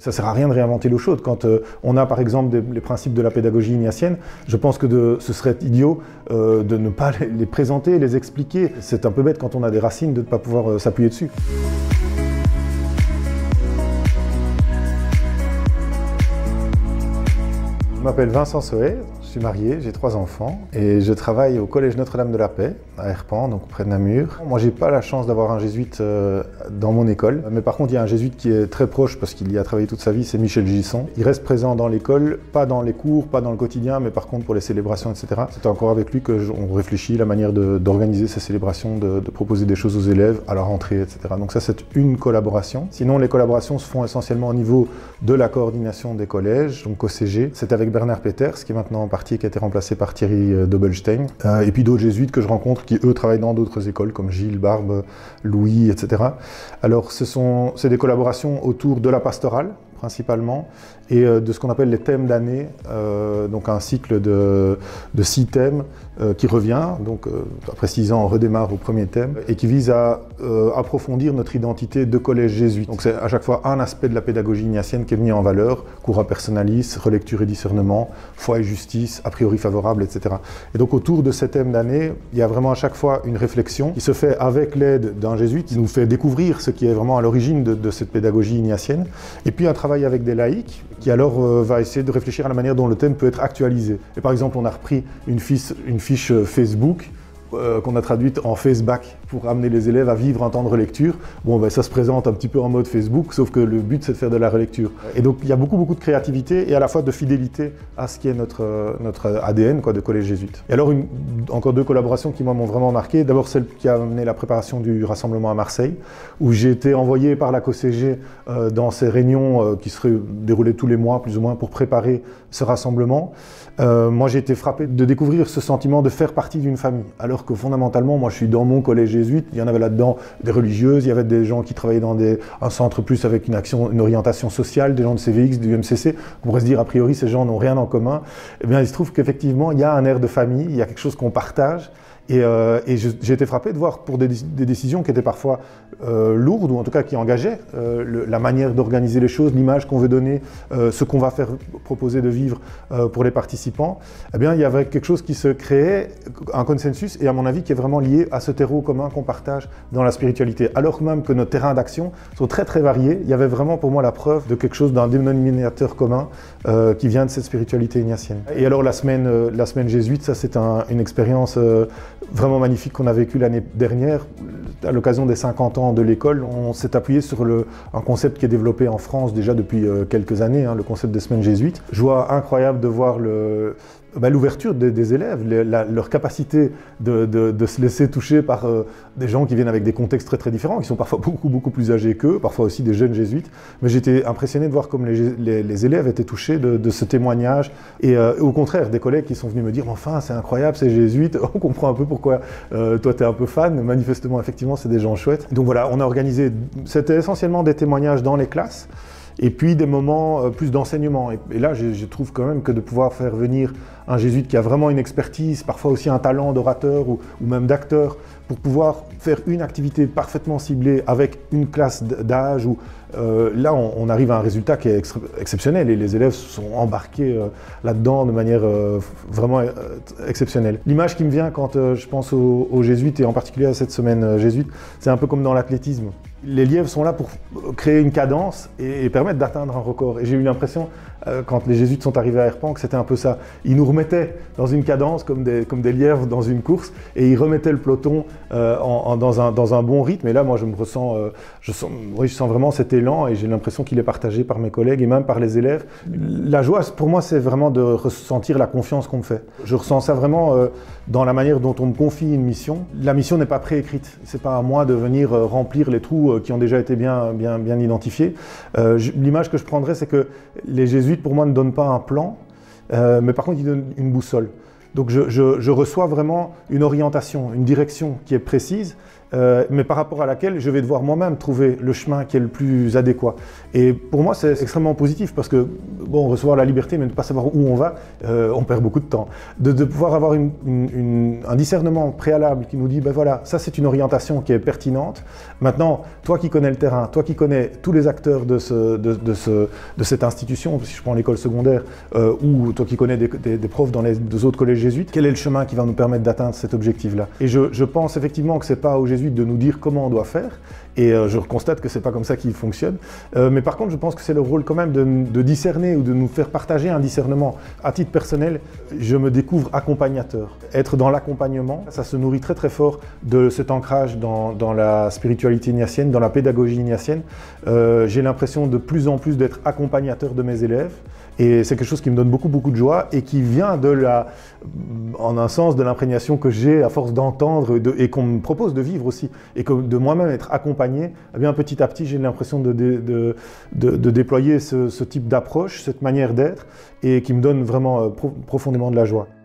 Ça ne sert à rien de réinventer l'eau chaude. Quand on a par exemple les principes de la pédagogie ignatienne, je pense que ce serait idiot de ne pas les présenter, les expliquer. C'est un peu bête quand on a des racines de ne pas pouvoir s'appuyer dessus. Je m'appelle Vincent Soher, je suis marié, j'ai 3 enfants et je travaille au Collège Notre-Dame de la Paix à Herpan, donc près de Namur. Moi, j'ai pas la chance d'avoir un jésuite dans mon école, mais par contre, il y a un jésuite qui est très proche parce qu'il y a travaillé toute sa vie, c'est Michel Gisson. Il reste présent dans l'école, pas dans les cours, pas dans le quotidien, mais par contre pour les célébrations, etc. C'est encore avec lui qu'on réfléchit la manière d'organiser ces célébrations, de proposer des choses aux élèves à la rentrée, etc. Donc ça, c'est une collaboration. Sinon, les collaborations se font essentiellement au niveau de la coordination des collèges, donc au CG. C'est avec Bernard Peters, qui est maintenant parti et qui a été remplacé par Thierry Dobbelstein, et puis d'autres jésuites que je rencontre qui, eux, travaillent dans d'autres écoles, comme Gilles, Barbe, Louis, etc. Alors, c'est des collaborations autour de la pastorale, principalement, et de ce qu'on appelle les thèmes d'année, donc un cycle de 6 thèmes qui revient, donc après 6 ans on redémarre au premier thème, et qui vise à approfondir notre identité de collège jésuite. Donc c'est à chaque fois un aspect de la pédagogie ignatienne qui est mis en valeur, cura personalis, relecture et discernement, foi et justice, a priori favorable, etc. Et donc autour de ces thèmes d'année, il y a vraiment à chaque fois une réflexion qui se fait avec l'aide d'un jésuite, qui nous fait découvrir ce qui est vraiment à l'origine de cette pédagogie ignatienne, et puis un travail avec des laïcs, qui alors va essayer de réfléchir à la manière dont le thème peut être actualisé. Et par exemple, on a repris une fiche Facebook qu'on a traduite en FaceBack pour amener les élèves à vivre un temps de relecture. Bon, ben, ça se présente un petit peu en mode Facebook, sauf que le but c'est de faire de la relecture. Et donc il y a beaucoup de créativité et à la fois de fidélité à ce qui est notre ADN quoi, de collège jésuite. Et alors encore 2 collaborations qui m'ont vraiment marqué. D'abord celle qui a amené la préparation du rassemblement à Marseille, où j'ai été envoyé par la COCG dans ces réunions qui seraient déroulées tous les mois plus ou moins pour préparer ce rassemblement. Moi j'ai été frappé de découvrir ce sentiment de faire partie d'une famille, alors que fondamentalement moi je suis dans mon collège jésuite, il y en avait là-dedans des religieuses, il y avait des gens qui travaillaient dans un centre plus avec une orientation sociale, des gens de CVX, du MCC. On pourrait se dire a priori ces gens n'ont rien en commun. Eh bien il se trouve qu'effectivement il y a un air de famille, il y a quelque chose qu'on partage. Et j'ai été frappé de voir pour des décisions qui étaient parfois lourdes, ou en tout cas qui engageaient la manière d'organiser les choses, l'image qu'on veut donner, ce qu'on va faire proposer de vivre pour les participants. Eh bien, il y avait quelque chose qui se créait, un consensus, et à mon avis qui est vraiment lié à ce terreau commun qu'on partage dans la spiritualité. Alors même que nos terrains d'action sont très très variés, il y avait vraiment pour moi la preuve de quelque chose, d'un dénominateur commun qui vient de cette spiritualité ignatienne. Et alors la semaine jésuite, ça c'est une expérience vraiment magnifique qu'on a vécu l'année dernière. À l'occasion des 50 ans de l'école, on s'est appuyé sur un concept qui est développé en France déjà depuis quelques années, le concept des semaines jésuites. Joie incroyable de voir l'ouverture des élèves, leur capacité de se laisser toucher par des gens qui viennent avec des contextes très très différents, qui sont parfois beaucoup plus âgés qu'eux, parfois aussi des jeunes jésuites. Mais j'étais impressionné de voir comme les élèves étaient touchés de ce témoignage. Et au contraire, des collègues qui sont venus me dire « Enfin, c'est incroyable, c'est jésuite, on comprend un peu pourquoi toi tu es un peu fan. » Manifestement, effectivement, c'est des gens chouettes. Donc voilà, on a organisé, c'était essentiellement des témoignages dans les classes, et puis des moments plus d'enseignement. Et là, je trouve quand même que de pouvoir faire venir un jésuite qui a vraiment une expertise, parfois aussi un talent d'orateur ou même d'acteur, pour pouvoir faire une activité parfaitement ciblée avec une classe d'âge, où là on arrive à un résultat qui est exceptionnel et les élèves sont embarqués là-dedans de manière vraiment exceptionnelle. L'image qui me vient quand je pense aux jésuites, et en particulier à cette semaine jésuite, c'est un peu comme dans l'athlétisme. Les lièvres sont là pour créer une cadence et permettre d'atteindre un record. Et j'ai eu l'impression, quand les jésuites sont arrivés à Herpan, que c'était un peu ça. Ils nous remettaient dans une cadence comme des lièvres dans une course, et ils remettaient le peloton dans un bon rythme. Et là, moi, je sens vraiment cet élan, et j'ai l'impression qu'il est partagé par mes collègues et même par les élèves. La joie, pour moi, c'est vraiment de ressentir la confiance qu'on me fait. Je ressens ça vraiment dans la manière dont on me confie une mission. La mission n'est pas préécrite. C'est pas à moi de venir remplir les trous qui ont déjà été bien identifiés. L'image que je prendrais, c'est que les jésuites, pour moi, ne donnent pas un plan, mais par contre, ils donnent une boussole. Donc je reçois vraiment une orientation, une direction qui est précise, mais par rapport à laquelle je vais devoir moi-même trouver le chemin qui est le plus adéquat. Et pour moi, c'est extrêmement positif, parce que bon, recevoir la liberté mais ne pas savoir où on va, on perd beaucoup de temps. De pouvoir avoir un discernement préalable qui nous dit, ben voilà, ça c'est une orientation qui est pertinente. Maintenant, toi qui connais le terrain, toi qui connais tous les acteurs de cette institution, si je prends l'école secondaire, ou toi qui connais des profs dans les deux autres collèges jésuites, quel est le chemin qui va nous permettre d'atteindre cet objectif-là? Et je pense effectivement que c'est pas aux jésuites de nous dire comment on doit faire, et je constate que c'est pas comme ça qu'ils fonctionnent. Mais par contre, je pense que c'est le rôle quand même de discerner ou de nous faire partager un discernement. À titre personnel, je me découvre accompagnateur. Être dans l'accompagnement, ça se nourrit très très fort de cet ancrage dans la spiritualité ignatienne, dans la pédagogie ignatienne. J'ai l'impression de plus en plus d'être accompagnateur de mes élèves. Et c'est quelque chose qui me donne beaucoup de joie et qui vient en un sens, de l'imprégnation que j'ai à force d'entendre et qu'on me propose de vivre aussi. Et que de moi-même être accompagné, eh bien petit à petit j'ai l'impression de déployer ce type d'approche, cette manière d'être, et qui me donne vraiment profondément de la joie.